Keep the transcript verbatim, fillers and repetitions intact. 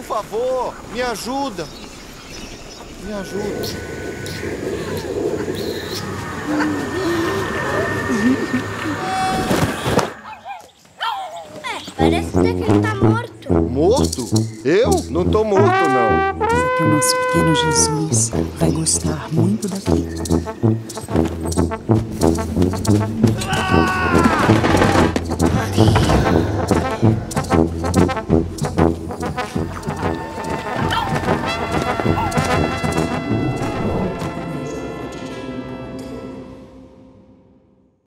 favor, me ajuda. Me ajuda. É, parece até que ele tá morto. Morto? Eu? Não tô morto, não. Mas é que o nosso pequeno Jesus vai gostar muito daqui.